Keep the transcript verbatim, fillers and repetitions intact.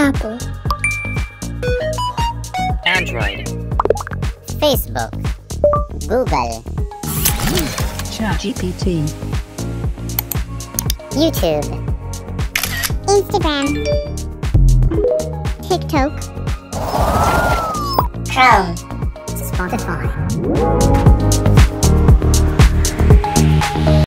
Apple, Android, Facebook, Google, ChatGPT, YouTube, Instagram, TikTok, Chrome, Spotify.